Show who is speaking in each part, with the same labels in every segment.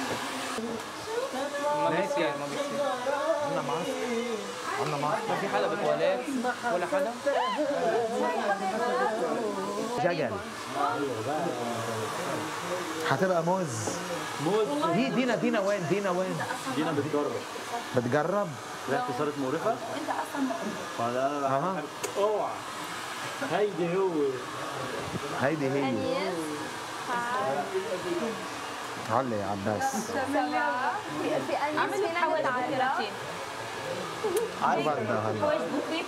Speaker 1: ما بيصير ما بيصير.
Speaker 2: عندنا ماسك، عندنا ماسك.
Speaker 1: ما في حدا بالتواليت ولا حدا؟
Speaker 2: جقل هتبقى موز. هي دينا وين؟ دينا بتجرب؟
Speaker 3: ريحته صارت مقرفه؟
Speaker 4: انت اصلا
Speaker 3: ولا انا اوعى هيدي
Speaker 2: هيدي هي.
Speaker 4: انيس
Speaker 2: علي يا عباس.
Speaker 4: في انيس في نحو عارفه
Speaker 2: عارفه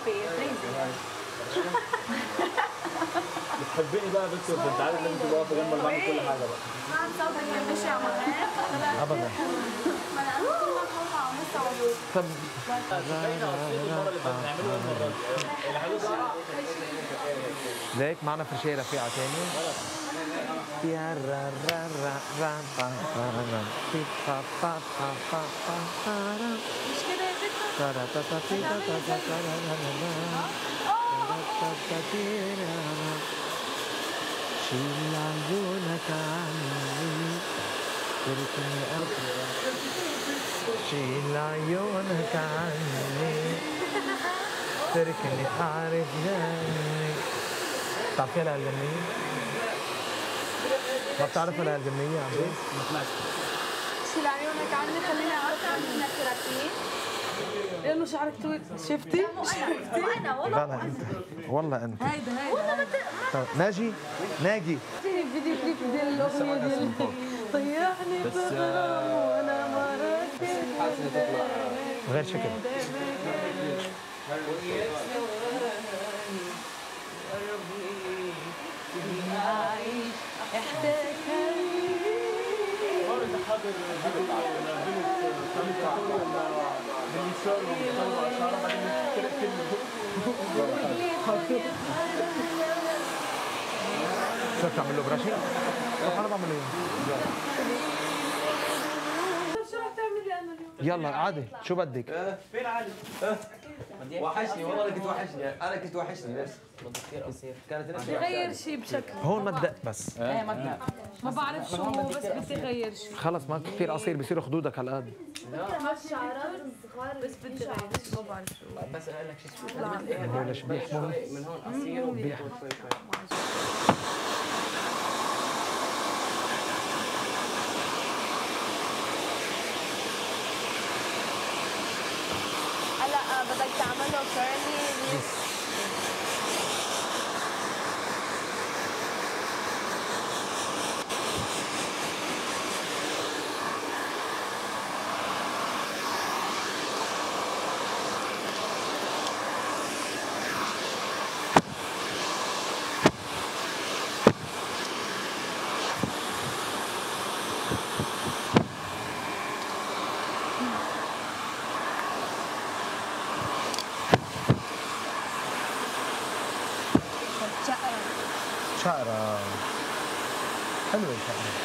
Speaker 3: بتحبيني بقى بنت انت عارف لازم تبقى واقفه جنب بعمل كل حاجه بقى.
Speaker 4: ما صوتك يا بشع
Speaker 2: ابدا.
Speaker 4: ما انا كل ما بطلع ونص
Speaker 2: طب ليك معنا فرشاية رفيعة تاني. يا را را را را را را في با با با با با
Speaker 4: مش كده يا
Speaker 2: شيل عيونك عني تركني أبكي شيل عيونك عني تركني أعرف جاني. بتعرفيها الألجمية؟ ما بتعرفها الألجمية يا عباس؟
Speaker 4: شيل عيونك عني خليني اعرف عنك كراتين.
Speaker 5: لانه شعرك طويل. شفتي؟
Speaker 4: انا والله
Speaker 2: لا انت والله انت.
Speaker 5: هيدا
Speaker 2: ناجي ناجي
Speaker 5: فيديو كليب ديال الاغنيه ديال طيحني بغرام وانا مراتي
Speaker 1: حاسه تطلع
Speaker 2: غير شكل. شو بتعمل له براشي؟ روح انا بعمل له اياه.
Speaker 5: شو رح تعملي انا اليوم؟
Speaker 2: يلا عادي شو بدك؟
Speaker 1: فين علي؟ وحشني والله انا كنت وحشني بس كثير قصير كانت
Speaker 5: غير شيء بشكل
Speaker 2: هون ما تدق بس.
Speaker 1: ايه ما تدق.
Speaker 5: ما بعرف شو هو بس بدي غير شيء.
Speaker 2: خلص ما كثير قصير بصيروا خدودك هالقد.
Speaker 4: شعرات صغار
Speaker 5: بس بدي غير شيء ما بعرف شو.
Speaker 1: بس اقول لك شيء
Speaker 2: هو ليش بيحمل؟
Speaker 1: من هون قصير وبيحمل شوي شوي.
Speaker 4: هلا بدك تعمل له كيرلي.
Speaker 2: شقرة حلوة الشقرة.